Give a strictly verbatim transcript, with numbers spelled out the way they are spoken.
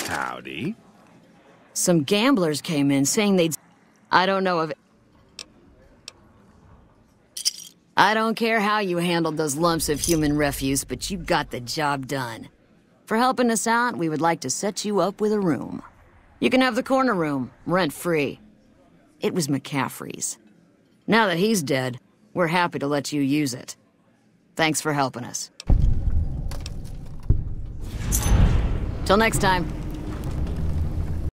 Howdy. Some gamblers came in saying they'd... I don't know if... I don't care how you handled those lumps of human refuse, but you got the job done. For helping us out, we would like to set you up with a room. You can have the corner room, rent-free. It was McCaffery's. Now that he's dead, we're happy to let you use it. Thanks for helping us. Till next time.